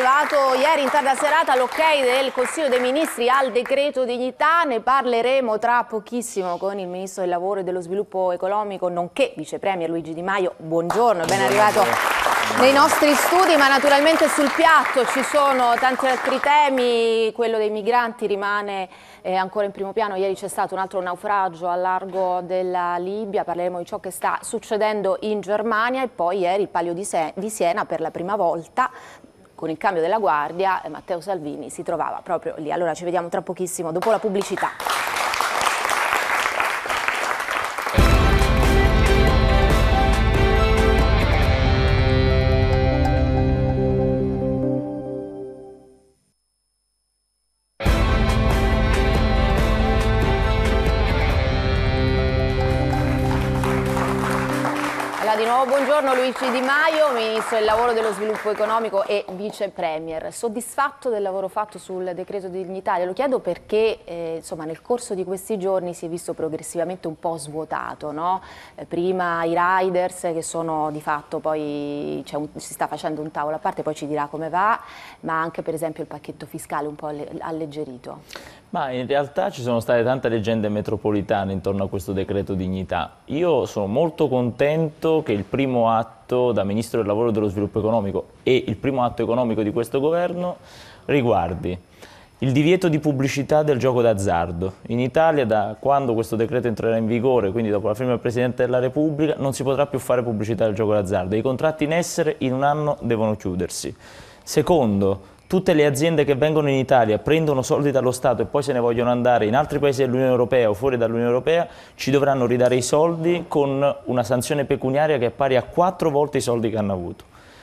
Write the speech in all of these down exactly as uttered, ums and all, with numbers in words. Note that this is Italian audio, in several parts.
arrivato ieri in tarda serata l'ok del Consiglio dei Ministri al decreto dignità, ne parleremo tra pochissimo con il Ministro del Lavoro e dello Sviluppo Economico, nonché Vice Premier Luigi Di Maio. Buongiorno, ben arrivato nei nostri studi, ma naturalmente sul piatto ci sono tanti altri temi. Quello dei migranti rimane eh, ancora in primo piano. Ieri c'è stato un altro naufragio al largo della Libia, parleremo di ciò che sta succedendo in Germania, e poi ieri il Palio di, Se di Siena per la prima volta con il cambio della guardia, eh, Matteo Salvini si trovava proprio lì. Allora ci vediamo tra pochissimo dopo la pubblicità. Di nuovo buongiorno Luigi Di Maio, Ministro del Lavoro e dello Sviluppo Economico e Vice Premier. Soddisfatto del lavoro fatto sul decreto di dignità? Lo chiedo perché eh, insomma, nel corso di questi giorni si è visto progressivamente un po' svuotato, no? Eh, prima i riders che sono di fatto, poi un, si sta facendo un tavolo a parte, poi ci dirà come va, ma anche per esempio il pacchetto fiscale un po' alleggerito. Ma in realtà ci sono state tante leggende metropolitane intorno a questo decreto dignità. Io sono molto contento che il primo atto da Ministro del Lavoro e dello Sviluppo Economico e il primo atto economico di questo governo riguardi il divieto di pubblicità del gioco d'azzardo. In Italia, da quando questo decreto entrerà in vigore, quindi dopo la firma del Presidente della Repubblica, non si potrà più fare pubblicità del gioco d'azzardo. I contratti in essere in un anno devono chiudersi. Secondo, tutte le aziende che vengono in Italia, prendono soldi dallo Stato e poi se ne vogliono andare in altri paesi dell'Unione Europea o fuori dall'Unione Europea, ci dovranno ridare i soldi con una sanzione pecuniaria che è pari a quattro volte i soldi che hanno avuto.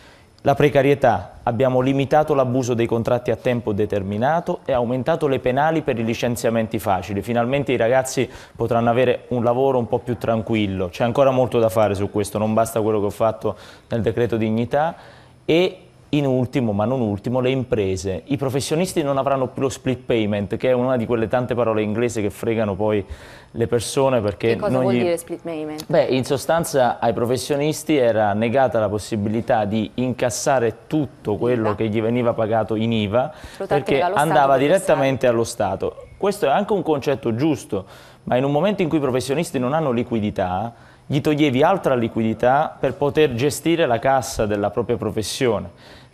La precarietà, abbiamo limitato l'abuso dei contratti a tempo determinato e aumentato le penali per i licenziamenti facili. Finalmente i ragazzi potranno avere un lavoro un po' più tranquillo. C'è ancora molto da fare su questo, non basta quello che ho fatto nel decreto dignità. E in ultimo, ma non ultimo, le imprese. I professionisti non avranno più lo split payment, che è una di quelle tante parole inglesi che fregano poi le persone perché... Che cosa non vuol gli... dire split payment? Beh, in sostanza ai professionisti era negata la possibilità di incassare tutto quello I V A che gli veniva pagato in I V A perché andava direttamente allo Stato. Questo è anche un concetto giusto, ma in un momento in cui i professionisti non hanno liquidità, gli toglievi altra liquidità per poter gestire la cassa della propria professione.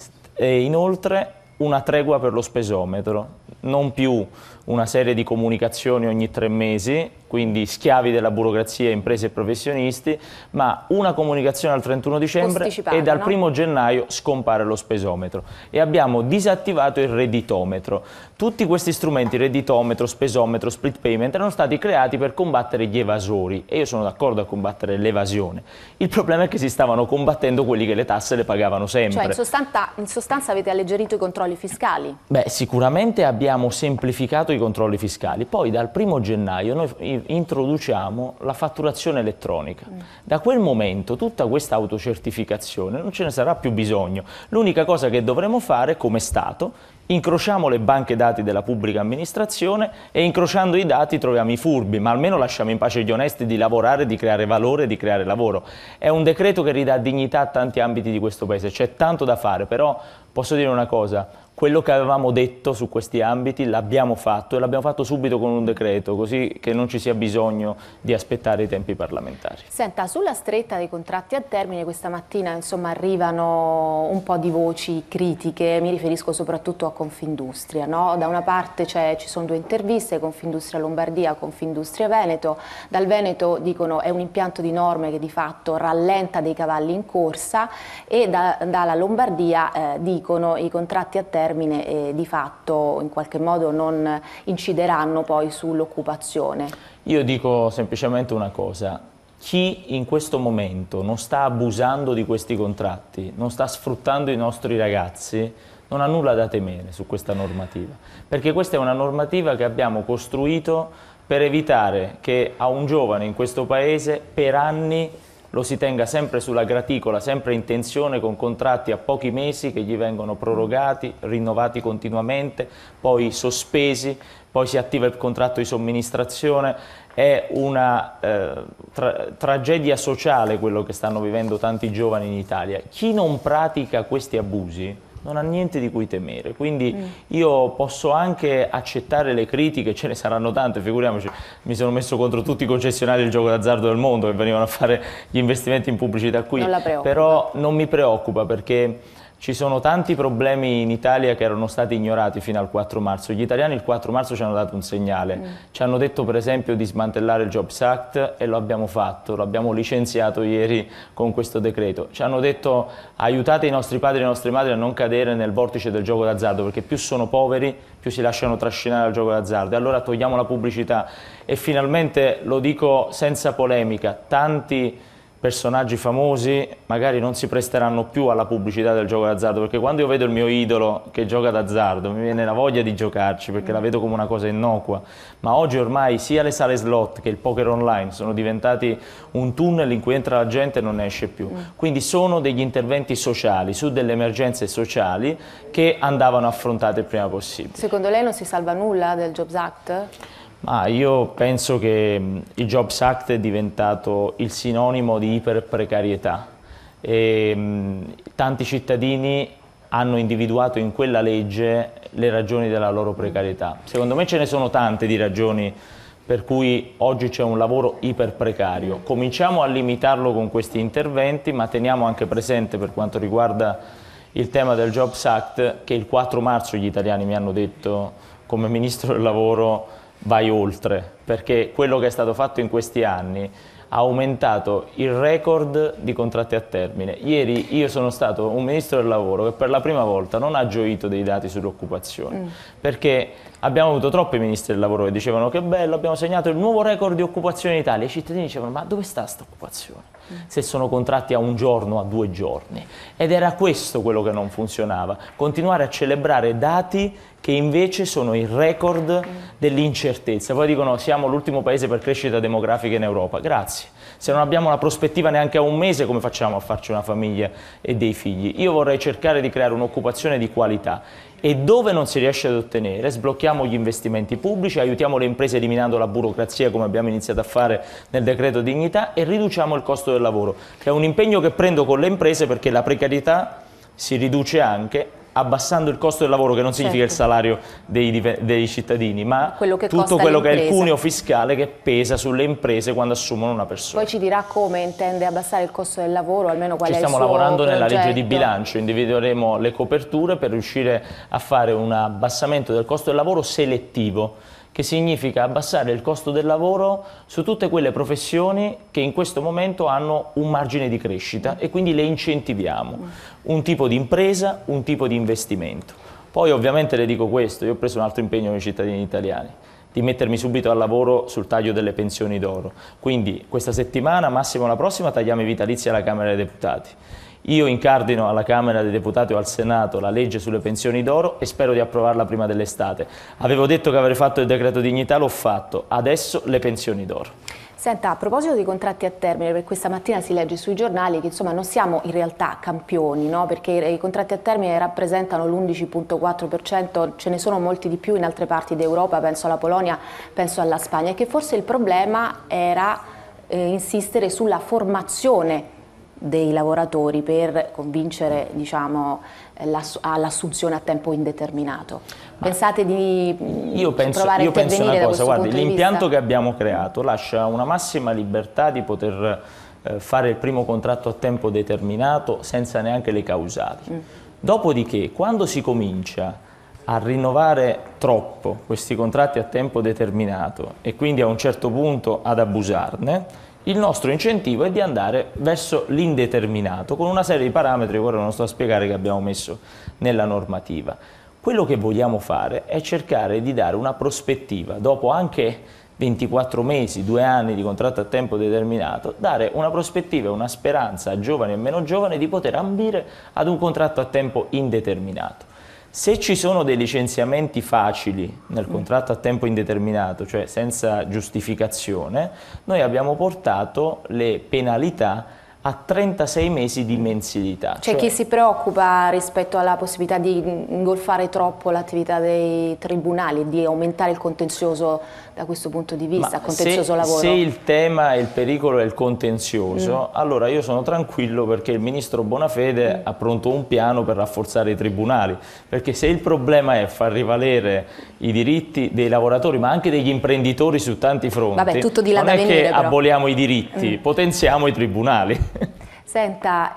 E inoltre una tregua per lo spesometro, non più una serie di comunicazioni ogni tre mesi, quindi schiavi della burocrazia, imprese e professionisti, ma una comunicazione al trentuno dicembre e dal primo no? gennaio scompare lo spesometro. E abbiamo disattivato il redditometro. Tutti questi strumenti, redditometro, spesometro, split payment, erano stati creati per combattere gli evasori e io sono d'accordo a combattere l'evasione. Il problema è che si stavano combattendo quelli che le tasse le pagavano sempre. Cioè in sostanza, in sostanza avete alleggerito i controlli fiscali? Beh, sicuramente abbiamo semplificato i controlli fiscali. Poi dal primo gennaio noi introduciamo la fatturazione elettronica. Mm. Da quel momento tutta questa autocertificazione non ce ne sarà più bisogno. L'unica cosa che dovremo fare come Stato, incrociamo le banche dati della pubblica amministrazione e incrociando i dati troviamo i furbi, ma almeno lasciamo in pace gli onesti di lavorare, di creare valore, di creare lavoro. È un decreto che ridà dignità a tanti ambiti di questo Paese, c'è tanto da fare, però posso dire una cosa, quello che avevamo detto su questi ambiti l'abbiamo fatto e l'abbiamo fatto subito con un decreto, così che non ci sia bisogno di aspettare i tempi parlamentari. Senta, sulla stretta dei contratti a termine questa mattina insomma arrivano un po' di voci critiche, mi riferisco soprattutto a Confindustria, no? Da una parte ci sono due interviste, Confindustria Lombardia, Confindustria Veneto. Dal Veneto dicono è un impianto di norme che di fatto rallenta dei cavalli in corsa e da, dalla Lombardia eh, dicono i contratti a termine e di fatto in qualche modo non incideranno poi sull'occupazione. Io dico semplicemente una cosa, chi in questo momento non sta abusando di questi contratti, non sta sfruttando i nostri ragazzi, non ha nulla da temere su questa normativa, perché questa è una normativa che abbiamo costruito per evitare che a un giovane in questo Paese per anni lo si tenga sempre sulla graticola, sempre in tensione con contratti a pochi mesi che gli vengono prorogati, rinnovati continuamente, poi sospesi, poi si attiva il contratto di somministrazione. È una eh, tra tragedia sociale quello che stanno vivendo tanti giovani in Italia. Chi non pratica questi abusi non ha niente di cui temere, quindi mm. io posso anche accettare le critiche, ce ne saranno tante, figuriamoci, mi sono messo contro tutti i concessionari del gioco d'azzardo del mondo che venivano a fare gli investimenti in pubblicità qui, non però non mi preoccupa perché ci sono tanti problemi in Italia che erano stati ignorati fino al quattro marzo. Gli italiani il quattro marzo ci hanno dato un segnale. Mm. Ci hanno detto per esempio di smantellare il Jobs Act e lo abbiamo fatto, lo abbiamo licenziato ieri con questo decreto. Ci hanno detto aiutate i nostri padri e le nostre madri a non cadere nel vortice del gioco d'azzardo perché più sono poveri più si lasciano trascinare al gioco d'azzardo. E allora togliamo la pubblicità e finalmente, lo dico senza polemica, tanti personaggi famosi magari non si presteranno più alla pubblicità del gioco d'azzardo, perché quando io vedo il mio idolo che gioca d'azzardo mi viene la voglia di giocarci perché la vedo come una cosa innocua, ma oggi ormai sia le sale slot che il poker online sono diventati un tunnel in cui entra la gente e non ne esce più, quindi sono degli interventi sociali su delle emergenze sociali che andavano affrontate il prima possibile. Secondo lei non si salva nulla del Jobs Act? Ah, io penso che il Jobs Act è diventato il sinonimo di iperprecarietà e mh, tanti cittadini hanno individuato in quella legge le ragioni della loro precarietà. Secondo me ce ne sono tante di ragioni per cui oggi c'è un lavoro iperprecario. Cominciamo a limitarlo con questi interventi, ma teniamo anche presente per quanto riguarda il tema del Jobs Act che il quattro marzo gli italiani mi hanno detto come Ministro del Lavoro vai oltre, perché quello che è stato fatto in questi anni ha aumentato il record di contratti a termine. Ieri io sono stato un Ministro del Lavoro che per la prima volta non ha gioito dei dati sull'occupazione, mm. perché abbiamo avuto troppi Ministri del Lavoro che dicevano che bello, abbiamo segnato il nuovo record di occupazione in Italia, i cittadini dicevano ma dove sta questa occupazione? Mm. Se sono contratti a un giorno, a due giorni. Ed era questo quello che non funzionava, continuare a celebrare dati che invece sono il record dell'incertezza. Poi dicono siamo l'ultimo paese per crescita demografica in Europa. Grazie. Se non abbiamo una prospettiva neanche a un mese, come facciamo a farci una famiglia e dei figli? Io vorrei cercare di creare un'occupazione di qualità e dove non si riesce ad ottenere sblocchiamo gli investimenti pubblici, aiutiamo le imprese eliminando la burocrazia come abbiamo iniziato a fare nel decreto dignità e riduciamo il costo del lavoro, che è un impegno che prendo con le imprese perché la precarietà si riduce anche abbassando il costo del lavoro, che non significa certo. il salario dei, dei cittadini, ma quello che tutto quello che è il cuneo fiscale che pesa sulle imprese quando assumono una persona. Poi ci dirà come intende abbassare il costo del lavoro, almeno qual ci è il suo stiamo lavorando progetto. Nella legge di bilancio, individueremo le coperture per riuscire a fare un abbassamento del costo del lavoro selettivo, che significa abbassare il costo del lavoro su tutte quelle professioni che in questo momento hanno un margine di crescita e quindi le incentiviamo, un tipo di impresa, un tipo di investimento. Poi ovviamente le dico questo, io ho preso un altro impegno con i cittadini italiani, di mettermi subito al lavoro sul taglio delle pensioni d'oro, quindi questa settimana, massimo la prossima, tagliamo i vitalizi alla Camera dei Deputati. Io incardino alla Camera dei Deputati o al Senato la legge sulle pensioni d'oro e spero di approvarla prima dell'estate. Avevo detto che avrei fatto il decreto dignità, l'ho fatto, adesso le pensioni d'oro. Senta, a proposito di contratti a termine, perché questa mattina si legge sui giornali che insomma non siamo in realtà campioni, no? Perché i contratti a termine rappresentano l'undici virgola quattro per cento, ce ne sono molti di più in altre parti d'Europa, penso alla Polonia, penso alla Spagna, e che forse il problema era eh, insistere sulla formazione dei lavoratori per convincere, diciamo, all'assunzione a tempo indeterminato. Pensate di io penso, provare a io penso intervenire una cosa, guardi, l'impianto che abbiamo creato lascia una massima libertà di poter eh, fare il primo contratto a tempo determinato senza neanche le causali. Mm. Dopodiché, quando si comincia a rinnovare troppo questi contratti a tempo determinato e quindi a un certo punto ad abusarne, il nostro incentivo è di andare verso l'indeterminato con una serie di parametri, ora non sto a spiegare, che abbiamo messo nella normativa. Quello che vogliamo fare è cercare di dare una prospettiva, dopo anche ventiquattro mesi, due anni di contratto a tempo determinato, dare una prospettiva e una speranza a giovani e meno giovani di poter ambire ad un contratto a tempo indeterminato. Se ci sono dei licenziamenti facili nel contratto a tempo indeterminato, cioè senza giustificazione, noi abbiamo portato le penalità a trentasei mesi di mensilità. C'è cioè, chi si preoccupa rispetto alla possibilità di ingolfare troppo l'attività dei tribunali, di aumentare il contenzioso da questo punto di vista, il contenzioso se, lavoro? Se il tema e il pericolo è il contenzioso, mm. allora io sono tranquillo perché il ministro Bonafede mm. ha pronto un piano per rafforzare i tribunali, perché se il problema è far rivalere i diritti dei lavoratori, ma anche degli imprenditori su tanti fronti, Vabbè, tutto di là non da è venire, che però. aboliamo i diritti, mm. potenziamo i tribunali. Senta,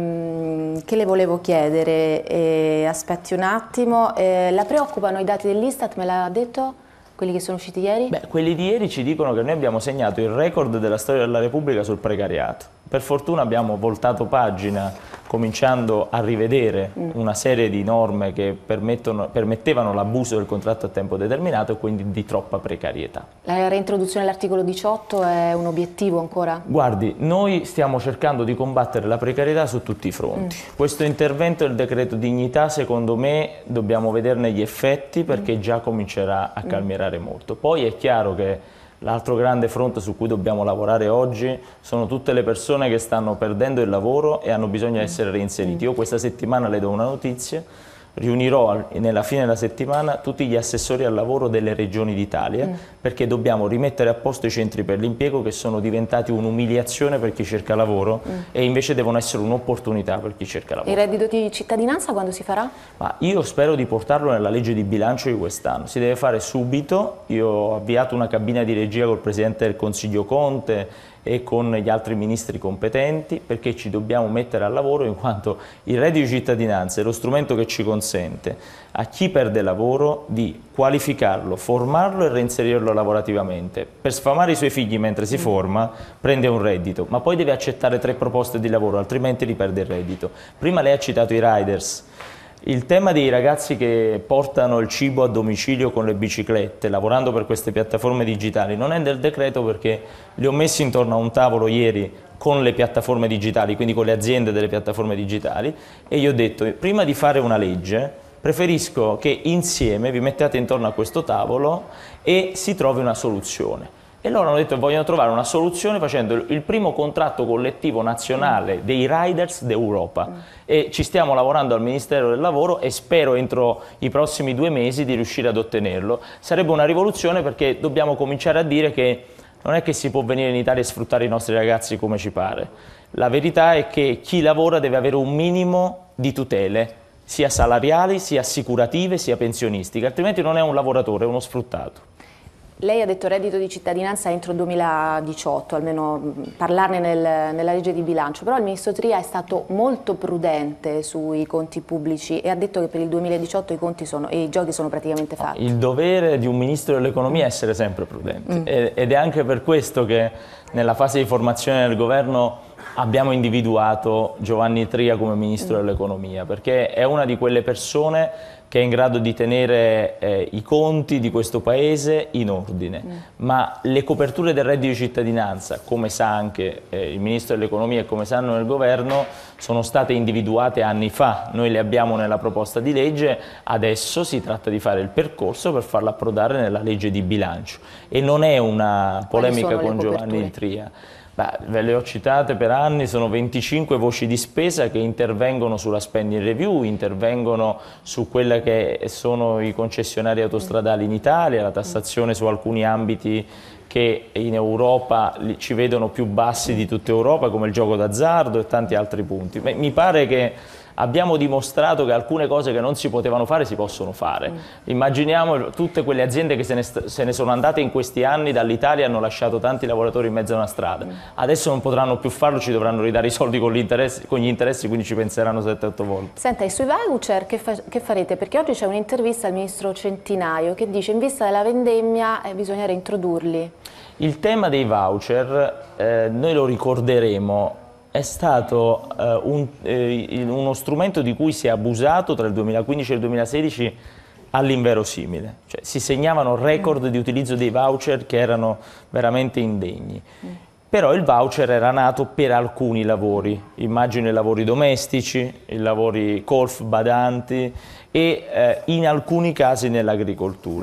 ehm, che le volevo chiedere? Eh, aspetti un attimo, eh, la preoccupano i dati dell'Istat, me l'ha detto? Quelli che sono usciti ieri? Beh, quelli di ieri ci dicono che noi abbiamo segnato il record della storia della Repubblica sul precariato. Per fortuna abbiamo voltato pagina cominciando a rivedere mm. una serie di norme che permettevano l'abuso del contratto a tempo determinato e quindi di troppa precarietà. La reintroduzione dell'articolo diciotto è un obiettivo ancora? Guardi, noi stiamo cercando di combattere la precarietà su tutti i fronti. Mm. Questo intervento del decreto dignità, secondo me, dobbiamo vederne gli effetti perché mm. già comincerà a calmierare mm. molto. Poi è chiaro che l'altro grande fronte su cui dobbiamo lavorare oggi sono tutte le persone che stanno perdendo il lavoro e hanno bisogno di essere reinseriti. Io questa settimana le do una notizia, riunirò nella fine della settimana tutti gli assessori al lavoro delle regioni d'Italia mm. perché dobbiamo rimettere a posto i centri per l'impiego che sono diventati un'umiliazione per chi cerca lavoro mm. e invece devono essere un'opportunità per chi cerca lavoro. Il reddito di cittadinanza quando si farà? Ma io spero di portarlo nella legge di bilancio di quest'anno, si deve fare subito. Io ho avviato una cabina di regia col Presidente del Consiglio Conte e con gli altri ministri competenti perché ci dobbiamo mettere al lavoro in quanto il reddito di cittadinanza è lo strumento che ci consente a chi perde lavoro di qualificarlo, formarlo e reinserirlo lavorativamente. Per sfamare i suoi figli mentre si forma prende un reddito, ma poi deve accettare tre proposte di lavoro, altrimenti riperde il reddito. Prima lei ha citato i riders. Il tema dei ragazzi che portano il cibo a domicilio con le biciclette, lavorando per queste piattaforme digitali, non è nel decreto perché li ho messi intorno a un tavolo ieri con le piattaforme digitali, quindi con le aziende delle piattaforme digitali, e gli ho detto, prima di fare una legge, preferisco che insieme vi mettiate intorno a questo tavolo e si trovi una soluzione. E loro hanno detto che vogliono trovare una soluzione facendo il primo contratto collettivo nazionale dei riders d'Europa. Mm. E ci stiamo lavorando al Ministero del Lavoro e spero entro i prossimi due mesi di riuscire ad ottenerlo. Sarebbe una rivoluzione perché dobbiamo cominciare a dire che non è che si può venire in Italia e sfruttare i nostri ragazzi come ci pare. La verità è che chi lavora deve avere un minimo di tutele, sia salariali, sia assicurative, sia pensionistiche, altrimenti non è un lavoratore, è uno sfruttato. Lei ha detto reddito di cittadinanza entro il duemiladiciotto, almeno parlarne nel, nella legge di bilancio, però il ministro Tria è stato molto prudente sui conti pubblici e ha detto che per il duemiladiciotto i conti sono, e i giochi sono praticamente fatti. Il dovere di un ministro dell'economia è essere sempre prudente mm. ed è anche per questo che nella fase di formazione del governo abbiamo individuato Giovanni Tria come ministro mm. dell'economia, perché è una di quelle persone che è in grado di tenere eh, i conti di questo paese in ordine, mm. ma le coperture del reddito di cittadinanza, come sa anche eh, il Ministro dell'Economia e come sanno nel Governo, sono state individuate anni fa, noi le abbiamo nella proposta di legge, adesso si tratta di fare il percorso per farla approdare nella legge di bilancio e non è una polemica con Giovanni Tria. Beh, ve le ho citate per anni, sono venticinque voci di spesa che intervengono sulla spending review, intervengono su quelle che sono i concessionari autostradali in Italia, la tassazione su alcuni ambiti che in Europa ci vedono più bassi di tutta Europa, come il gioco d'azzardo e tanti altri punti. Mi pare che abbiamo dimostrato che alcune cose che non si potevano fare si possono fare. Mm. Immaginiamo tutte quelle aziende che se ne, se ne sono andate in questi anni dall'Italia e hanno lasciato tanti lavoratori in mezzo a una strada. Mm. Adesso non potranno più farlo, ci dovranno ridare i soldi con, con gli interessi, quindi ci penseranno sette otto volte. Senta, e sui voucher che, fa che farete? Perché oggi c'è un'intervista al ministro Centinaio che dice in vista della vendemmia eh, bisogna reintrodurli. Il tema dei voucher, eh, noi lo ricorderemo, è stato eh, un, eh, uno strumento di cui si è abusato tra il duemilaquindici e il duemilasedici all'inverosimile. Cioè, si segnavano record mm. di utilizzo dei voucher che erano veramente indegni. Mm. Però il voucher era nato per alcuni lavori, immagino i lavori domestici, i lavori colf badanti e eh, in alcuni casi nell'agricoltura. Mm.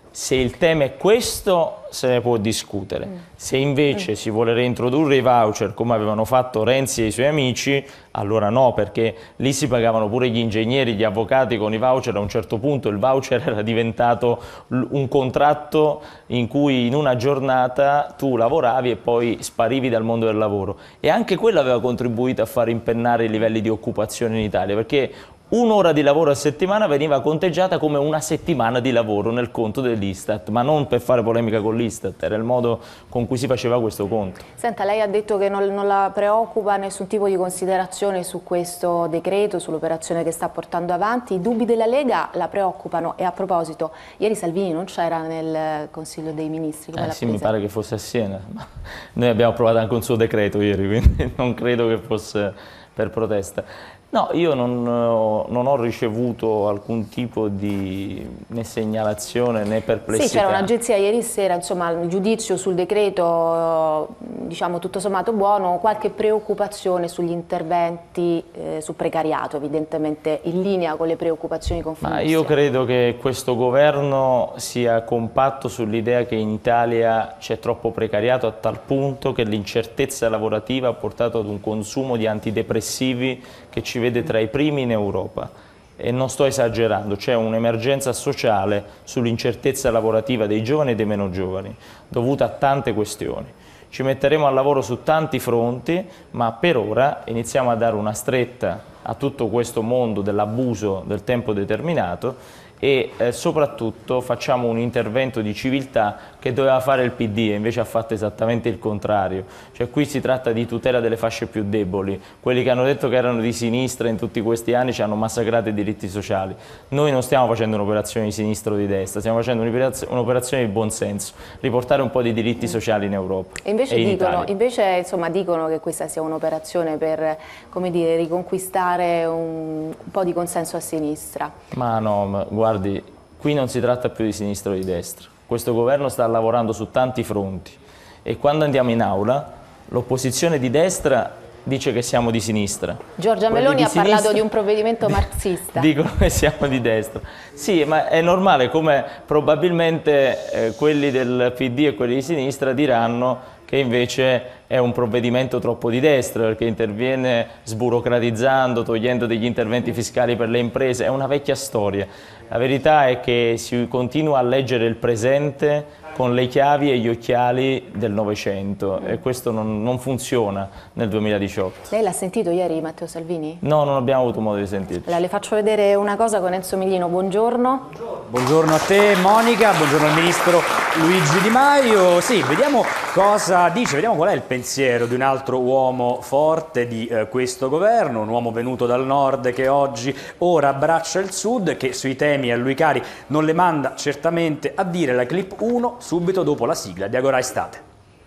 Se il tema è questo, se ne può discutere. Mm. Se invece mm. si vuole reintrodurre i voucher come avevano fatto Renzi e i suoi amici, allora no, perché lì si pagavano pure gli ingegneri, gli avvocati con i voucher. A un certo punto il voucher era diventato un contratto in cui in una giornata tu lavoravi e poi sparivi dal mondo del lavoro. E anche quello aveva contribuito a far impennare i livelli di occupazione in Italia, perché un'ora di lavoro a settimana veniva conteggiata come una settimana di lavoro nel conto dell'Istat, ma non per fare polemica con l'Istat, era il modo con cui si faceva questo conto. Senta, lei ha detto che non, non la preoccupa nessun tipo di considerazione su questo decreto, sull'operazione che sta portando avanti. I dubbi della Lega la preoccupano e a proposito, ieri Salvini non c'era nel Consiglio dei Ministri? Eh sì, mi pare che fosse a Siena. Noi abbiamo approvato anche un suo decreto ieri, quindi non credo che fosse per protesta. No, io non, non ho ricevuto alcun tipo di né segnalazione né perplessità. Sì, c'era un'agenzia ieri sera, insomma, il giudizio sul decreto, diciamo tutto sommato buono, qualche preoccupazione sugli interventi eh, sul precariato, evidentemente in linea con le preoccupazioni Confindustria. Ma io credo che questo governo sia compatto sull'idea che in Italia c'è troppo precariato a tal punto che l'incertezza lavorativa ha portato ad un consumo di antidepressivi che ci vede tra i primi in Europa, e non sto esagerando, c'è un'emergenza sociale sull'incertezza lavorativa dei giovani e dei meno giovani, dovuta a tante questioni. Ci metteremo al lavoro su tanti fronti, ma per ora iniziamo a dare una stretta a tutto questo mondo dell'abuso del tempo determinato e eh, soprattutto facciamo un intervento di civiltà che doveva fare il P D e invece ha fatto esattamente il contrario. Cioè qui si tratta di tutela delle fasce più deboli, quelli che hanno detto che erano di sinistra in tutti questi anni ci hanno massacrato i diritti sociali. Noi non stiamo facendo un'operazione di sinistra o di destra, stiamo facendo un'operazione di buonsenso, riportare un po' di diritti sociali in Europa. E invece, e in dicono, Italia. invece insomma, dicono che questa sia un'operazione per, come dire, riconquistare un, un po' di consenso a sinistra. Ma no, ma, guardi, qui non si tratta più di sinistra o di destra. Questo governo sta lavorando su tanti fronti e quando andiamo in aula l'opposizione di destra dice che siamo di sinistra. Giorgia Quelli Meloni di ha sinistra, parlato di un provvedimento marxista. Dicono che siamo di destra. Sì, ma è normale, come probabilmente eh, quelli del P D e quelli di sinistra diranno che invece è un provvedimento troppo di destra perché interviene sburocratizzando, togliendo degli interventi fiscali per le imprese. È una vecchia storia. La verità è che si continua a leggere il presente con le chiavi e gli occhiali del Novecento e questo non, non funziona nel duemiladiciotto. Lei l'ha sentito ieri Matteo Salvini? No, non abbiamo avuto modo di sentirci. Allora, le faccio vedere una cosa con Enzo Miglino. Buongiorno. Buongiorno a te Monica, buongiorno al Ministro Luigi Di Maio. Sì, vediamo cosa dice, vediamo qual è il pensiero di un altro uomo forte di eh, questo governo, un uomo venuto dal nord che oggi ora abbraccia il sud, che sui temi a lui cari non le manda certamente a dire. La clip uno subito dopo la sigla di Agora Estate.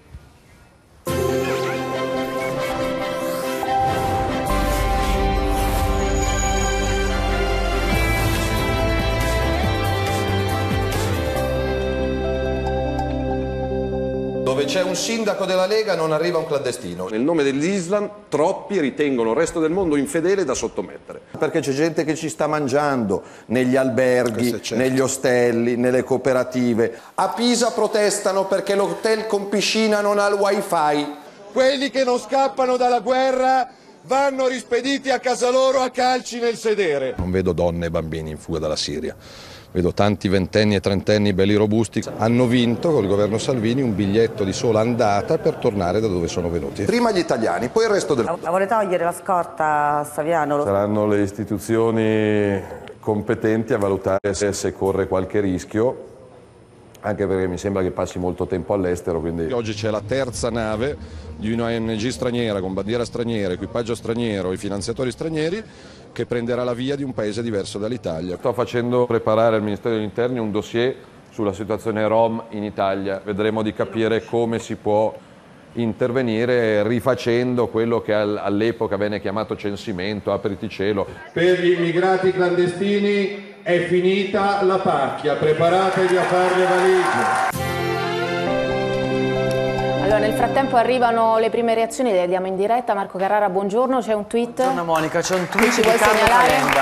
Dove c'è un sindaco della Lega non arriva un clandestino. Nel nome dell'Islam troppi ritengono il resto del mondo infedele da sottomettere. Perché c'è gente che ci sta mangiando negli alberghi, negli ostelli, nelle cooperative. A Pisa protestano perché l'hotel con piscina non ha il wifi. Quelli che non scappano dalla guerra vanno rispediti a casa loro a calci nel sedere. Non vedo donne e bambini in fuga dalla Siria. Vedo tanti ventenni e trentenni belli robusti. Hanno vinto col governo Salvini un biglietto di sola andata per tornare da dove sono venuti. Prima gli italiani, poi il resto del mondo. La vuole togliere la scorta a Saviano? Saranno le istituzioni competenti a valutare se, se corre qualche rischio, anche perché mi sembra che passi molto tempo all'estero. Quindi oggi c'è la terza nave di una O N G straniera con bandiera straniera, equipaggio straniero e finanziatori stranieri che prenderà la via di un paese diverso dall'Italia. Sto facendo preparare al Ministero degli Interni un dossier sulla situazione Rom in Italia. Vedremo di capire come si può intervenire rifacendo quello che all'epoca venne chiamato censimento, apriti cielo. Per gli immigrati clandestini è finita la pacchia, preparatevi a fare le valigie. Allora, nel frattempo arrivano le prime reazioni, le vediamo in diretta. Marco Carrara, buongiorno, c'è un tweet. Buongiorno Monica, c'è un tweet ci di vuoi Carlo segnalare? Calenda.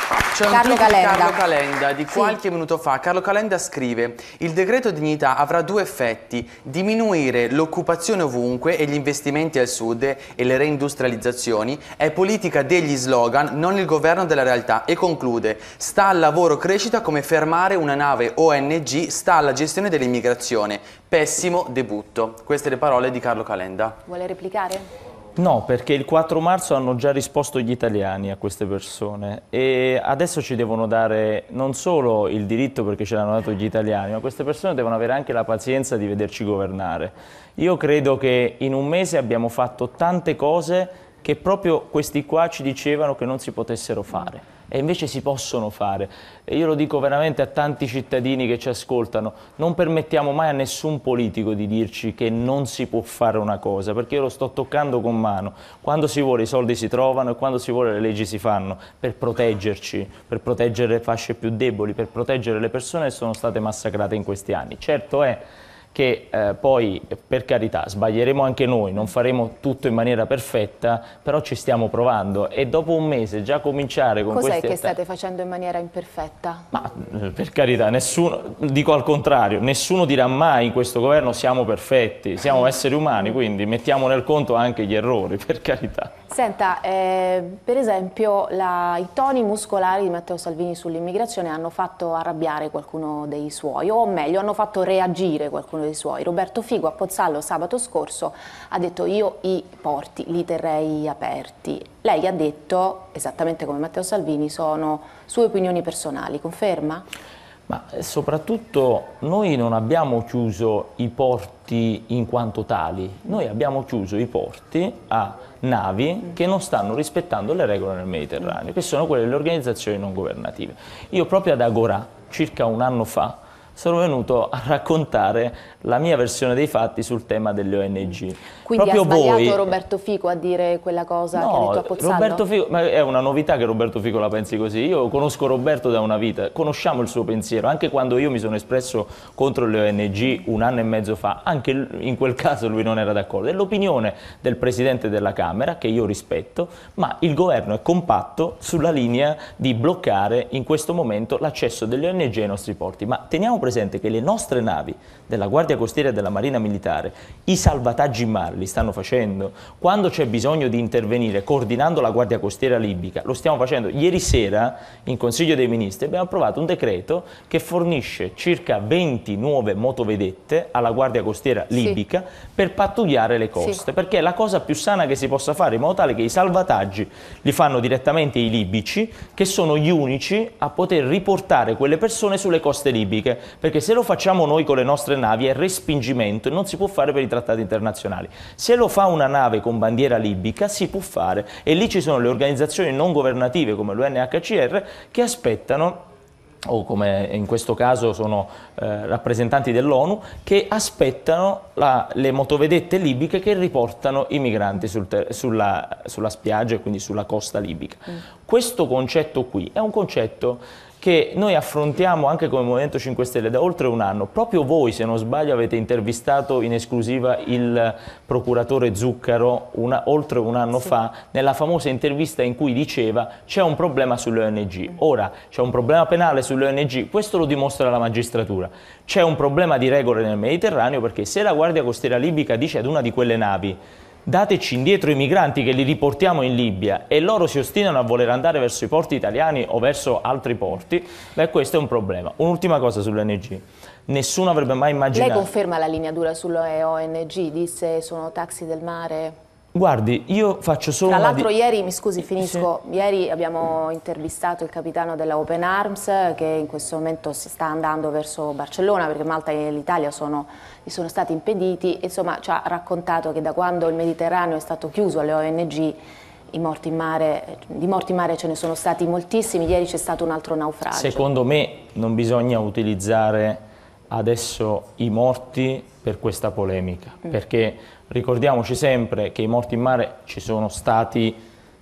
C'è un Carlo tweet di Calenda. Carlo Calenda di Sì. qualche minuto fa. Carlo Calenda scrive: il decreto dignità avrà due effetti: diminuire l'occupazione ovunque e gli investimenti al sud e le reindustrializzazioni. È politica degli slogan, non il governo della realtà. E conclude: sta al lavoro crescita come fermare una nave O N G, sta alla gestione dell'immigrazione. Pessimo debutto. Queste le parole di Carlo Calenda. Vuole replicare? No, perché il quattro marzo hanno già risposto gli italiani a queste persone e adesso ci devono dare non solo il diritto perché ce l'hanno dato gli italiani, ma queste persone devono avere anche la pazienza di vederci governare. Io credo che in un mese abbiamo fatto tante cose che proprio questi qua ci dicevano che non si potessero fare. E invece si possono fare. E io lo dico veramente a tanti cittadini che ci ascoltano, non permettiamo mai a nessun politico di dirci che non si può fare una cosa, perché io lo sto toccando con mano. Quando si vuole i soldi si trovano e quando si vuole le leggi si fanno, per proteggerci, per proteggere le fasce più deboli, per proteggere le persone che sono state massacrate in questi anni. Certo è che eh, poi, per carità, sbaglieremo anche noi, non faremo tutto in maniera perfetta, però ci stiamo provando e dopo un mese già cominciare con questi... Cos'è che state facendo in maniera imperfetta? Ma per carità, nessuno, dico al contrario, nessuno dirà mai in questo governo siamo perfetti, siamo esseri umani, quindi mettiamo nel conto anche gli errori, per carità. Senta, eh, per esempio la, i toni muscolari di Matteo Salvini sull'immigrazione hanno fatto arrabbiare qualcuno dei suoi, o meglio hanno fatto reagire qualcuno dei suoi. Roberto Fico a Pozzallo sabato scorso ha detto: io i porti li terrei aperti. Lei ha detto, esattamente come Matteo Salvini, sono sue opinioni personali, conferma? Ma soprattutto noi non abbiamo chiuso i porti in quanto tali, noi abbiamo chiuso i porti a navi che non stanno rispettando le regole nel Mediterraneo, che sono quelle delle organizzazioni non governative. Io proprio ad Agorà, circa un anno fa, sono venuto a raccontare la mia versione dei fatti sul tema delle O N G. Quindi Proprio ha sbagliato voi... Roberto Fico a dire quella cosa no, che ha detto a Pozzallo? Roberto Fico, ma è una novità che Roberto Fico la pensi così. Io conosco Roberto da una vita, conosciamo il suo pensiero, anche quando io mi sono espresso contro le O N G un anno e mezzo fa, anche in quel caso lui non era d'accordo. È l'opinione del Presidente della Camera, che io rispetto, ma il governo è compatto sulla linea di bloccare in questo momento l'accesso delle O N G ai nostri porti. Ma teniamo presente che le nostre navi della Guardia Costiera e della Marina Militare i salvataggi in mare li stanno facendo. Quando c'è bisogno di intervenire coordinando la Guardia Costiera libica lo stiamo facendo. Ieri sera in Consiglio dei Ministri abbiamo approvato un decreto che fornisce circa venti nuove motovedette alla Guardia Costiera libica sì. per pattugliare le coste, sì. perché è la cosa più sana che si possa fare, in modo tale che i salvataggi li fanno direttamente i libici, che sono gli unici a poter riportare quelle persone sulle coste libiche, perché se lo facciamo noi con le nostre navi è respingimento e non si può fare per i trattati internazionali. Se lo fa una nave con bandiera libica si può fare, e lì ci sono le organizzazioni non governative come l'U N H C R che aspettano, o come in questo caso sono eh, rappresentanti dell'ONU, che aspettano la, le motovedette libiche che riportano i migranti sul sulla, sulla spiaggia e quindi sulla costa libica. Mm. Questo concetto qui è un concetto che noi affrontiamo anche come Movimento cinque Stelle da oltre un anno. Proprio voi, se non sbaglio, avete intervistato in esclusiva il procuratore Zuccaro una, oltre un anno sì. fa, nella famosa intervista in cui diceva c'è un problema sulle O N G. Ora c'è un problema penale sulle O N G, questo lo dimostra la magistratura. C'è un problema di regole nel Mediterraneo, perché se la Guardia Costiera libica dice ad una di quelle navi dateci indietro i migranti che li riportiamo in Libia, e loro si ostinano a voler andare verso i porti italiani o verso altri porti, beh, questo è un problema. Un'ultima cosa sull'O N G. Nessuno avrebbe mai immaginato... Lei conferma la linea dura sulle O N G? Disse sono taxi del mare... Guardi, io faccio solo Tra una... l'altro ieri, mi scusi, finisco, sì. ieri abbiamo intervistato il capitano della Open Arms che in questo momento si sta andando verso Barcellona perché Malta e l'Italia sono, gli sono stati impediti, insomma ci ha raccontato che da quando il Mediterraneo è stato chiuso alle O N G i morti in mare, di morti in mare ce ne sono stati moltissimi, ieri c'è stato un altro naufragio. Secondo me non bisogna utilizzare adesso i morti per questa polemica, mm. perché ricordiamoci sempre che i morti in mare ci sono stati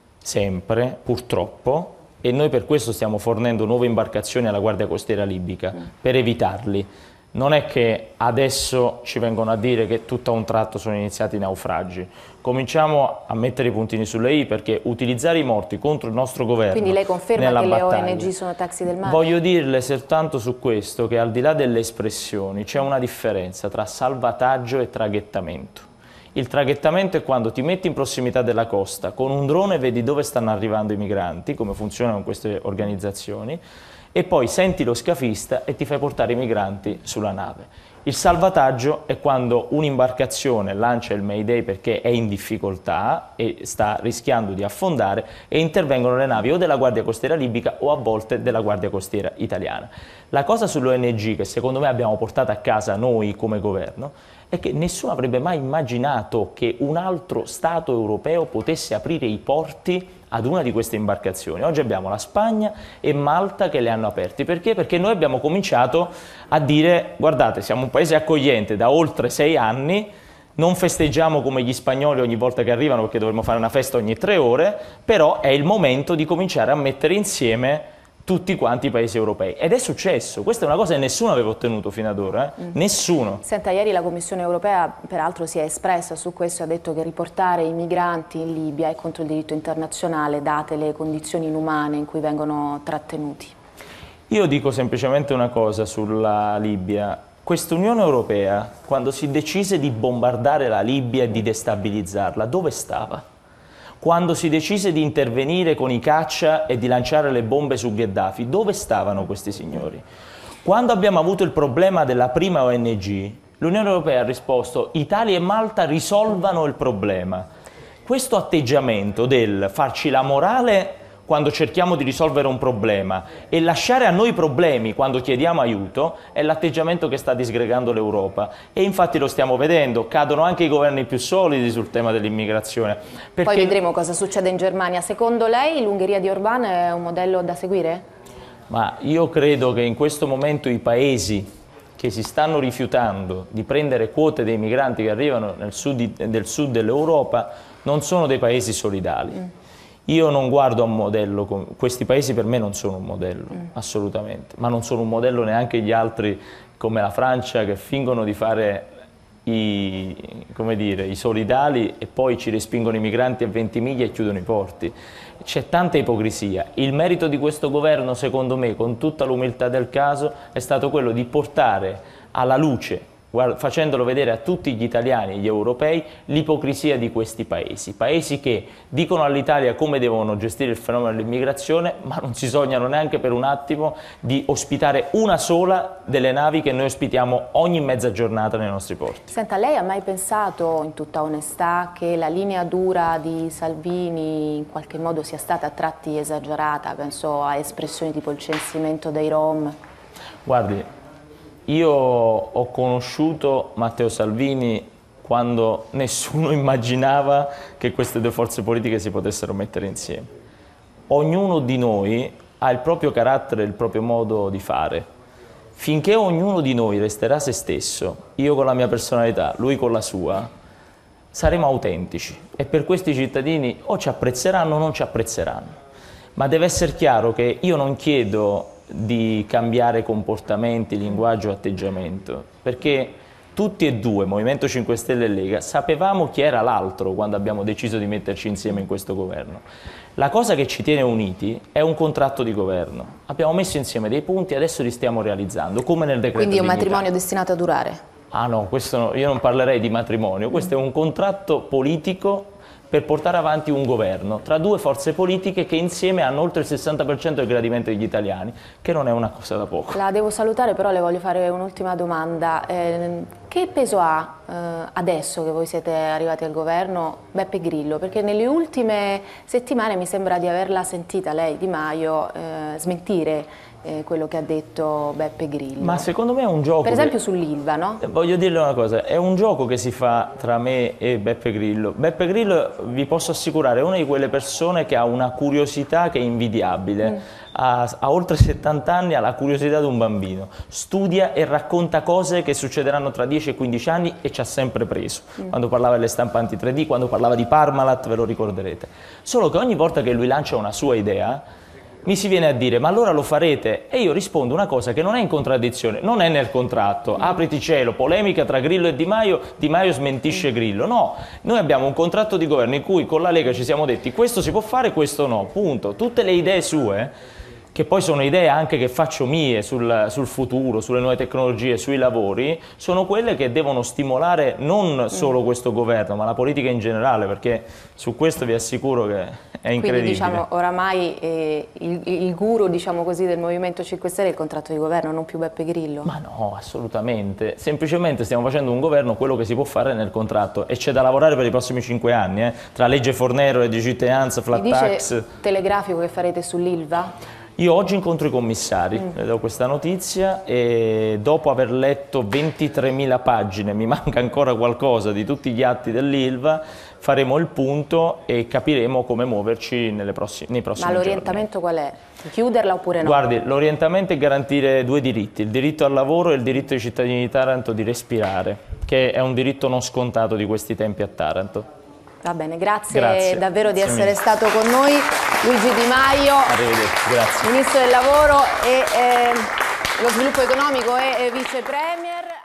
sempre, purtroppo, e noi per questo stiamo fornendo nuove imbarcazioni alla Guardia Costiera libica, mm. per evitarli. non è che adesso ci vengono a dire che tutto a un tratto sono iniziati i naufragi. Cominciamo a mettere i puntini sulle i, perché utilizzare i morti contro il nostro governo. Quindi lei conferma che battaglia, le O N G sono taxi del mare? Voglio dirle soltanto su questo che al di là delle espressioni c'è una differenza tra salvataggio e traghettamento. Il traghettamento è quando ti metti in prossimità della costa, con un drone vedi dove stanno arrivando i migranti, come funzionano queste organizzazioni, e poi senti lo scafista e ti fai portare i migranti sulla nave. Il salvataggio è quando un'imbarcazione lancia il Mayday perché è in difficoltà e sta rischiando di affondare e intervengono le navi o della Guardia Costiera libica o a volte della Guardia Costiera italiana. La cosa sull'O N G che secondo me abbiamo portato a casa noi come governo è che nessuno avrebbe mai immaginato che un altro Stato europeo potesse aprire i porti ad una di queste imbarcazioni. Oggi abbiamo la Spagna e Malta che le hanno aperti. Perché? Perché noi abbiamo cominciato a dire: guardate, siamo un paese accogliente da oltre sei anni, non festeggiamo come gli spagnoli ogni volta che arrivano perché dovremmo fare una festa ogni tre ore, però è il momento di cominciare a mettere insieme tutti quanti i paesi europei. Ed è successo. Questa è una cosa che nessuno aveva ottenuto fino ad ora, eh? mm. nessuno. Senta, ieri la Commissione europea peraltro si è espressa su questo, ha detto che riportare i migranti in Libia è contro il diritto internazionale, date le condizioni inumane in cui vengono trattenuti. Io dico semplicemente una cosa sulla Libia. Quest'Unione Europea, quando si decise di bombardare la Libia e di destabilizzarla, dove stava? Quando si decise di intervenire con i caccia e di lanciare le bombe su Gheddafi, dove stavano questi signori? Quando abbiamo avuto il problema della prima O N G, l'Unione Europea ha risposto: Italia e Malta risolvano il problema. Questo atteggiamento del farci la morale quando cerchiamo di risolvere un problema e lasciare a noi i problemi quando chiediamo aiuto è l'atteggiamento che sta disgregando l'Europa, e infatti lo stiamo vedendo, cadono anche i governi più solidi sul tema dell'immigrazione. Perché... Poi vedremo cosa succede in Germania. Secondo lei l'Ungheria di Orbán è un modello da seguire? Ma io credo che in questo momento i paesi che si stanno rifiutando di prendere quote dei migranti che arrivano nel sud, del sud dell'Europa non sono dei paesi solidali. Mm. Io non guardo a un modello, questi paesi per me non sono un modello, mm. assolutamente, ma non sono un modello neanche gli altri come la Francia che fingono di fare i, come dire, i solidali e poi ci respingono i migranti a ventimiglia e chiudono i porti. C'è tanta ipocrisia. Il merito di questo governo, secondo me, con tutta l'umiltà del caso, è stato quello di portare alla luce, facendolo vedere a tutti gli italiani e gli europei, l'ipocrisia di questi paesi. Paesi che dicono all'Italia come devono gestire il fenomeno dell'immigrazione, ma non si sognano neanche per un attimo di ospitare una sola delle navi che noi ospitiamo ogni mezza giornata nei nostri porti. Senta, lei ha mai pensato, in tutta onestà, che la linea dura di Salvini in qualche modo sia stata a tratti esagerata? Penso a espressioni tipo il censimento dei Rom. Guardi, io ho conosciuto Matteo Salvini quando nessuno immaginava che queste due forze politiche si potessero mettere insieme. Ognuno di noi ha il proprio carattere, il proprio modo di fare. Finché ognuno di noi resterà se stesso, io con la mia personalità, lui con la sua, saremo autentici e per questi cittadini o ci apprezzeranno o non ci apprezzeranno. Ma deve essere chiaro che io non chiedo di cambiare comportamenti, linguaggio, atteggiamento, perché tutti e due, Movimento cinque Stelle e Lega, sapevamo chi era l'altro quando abbiamo deciso di metterci insieme in questo governo. La cosa che ci tiene uniti è un contratto di governo. Abbiamo messo insieme dei punti e adesso li stiamo realizzando, come nel decreto Quindi è un dignità. matrimonio destinato a durare? Ah no, questo no, io non parlerei di matrimonio, questo è un contratto politico per portare avanti un governo tra due forze politiche che insieme hanno oltre il sessanta per cento del gradimento degli italiani, che non è una cosa da poco. La devo salutare, però le voglio fare un'ultima domanda. Eh, che peso ha eh, adesso che voi siete arrivati al governo Beppe Grillo? Perché nelle ultime settimane mi sembra di averla sentita lei, Di Maio, eh, smentire eh, quello che ha detto Beppe Grillo. Ma secondo me è un gioco... Per esempio che... sull'Ilva, no? Voglio dirle una cosa, è un gioco che si fa tra me e Beppe Grillo. Beppe Grillo, vi posso assicurare, è una di quelle persone che ha una curiosità che è invidiabile. Mm. Ha, ha oltre settanta anni, ha la curiosità di un bambino. Studia e racconta cose che succederanno tra dieci e quindici anni e ci ha sempre preso. Mm. Quando parlava delle stampanti tre D, quando parlava di Parmalat, ve lo ricorderete. Solo che ogni volta che lui lancia una sua idea, mi si viene a dire ma allora lo farete? E io rispondo una cosa che non è in contraddizione, non è nel contratto, apriti cielo, polemica tra Grillo e Di Maio, Di Maio smentisce Grillo, no, noi abbiamo un contratto di governo in cui con la Lega ci siamo detti questo si può fare, questo no, punto. Tutte le idee sue, che poi sono idee anche che faccio mie sul, sul futuro, sulle nuove tecnologie, sui lavori, sono quelle che devono stimolare non solo questo governo, ma la politica in generale, perché su questo vi assicuro che è incredibile. Quindi diciamo oramai eh, il, il guru, diciamo così, del Movimento cinque Stelle è il contratto di governo, non più Beppe Grillo? Ma no, assolutamente. Semplicemente stiamo facendo un governo quello che si può fare nel contratto e c'è da lavorare per i prossimi cinque anni, eh, tra legge Fornero, legge cittadinanza, flat Mi dice tax. telegrafico che farete sull'Ilva? Io oggi incontro i commissari, mm. le do questa notizia e dopo aver letto ventitremila pagine, mi manca ancora qualcosa di tutti gli atti dell'Ilva, faremo il punto e capiremo come muoverci nelle prossime, nei prossimi giorni. Ma l'orientamento qual è? Chiuderla oppure no? Guardi, l'orientamento è garantire due diritti, il diritto al lavoro e il diritto ai cittadini di Taranto di respirare, che è un diritto non scontato di questi tempi a Taranto. Va bene, grazie, grazie. davvero di Grazie essere stato con noi. Luigi Di Maio, grazie. Ministro del Lavoro e eh, lo Sviluppo Economico e, e Vice Premier.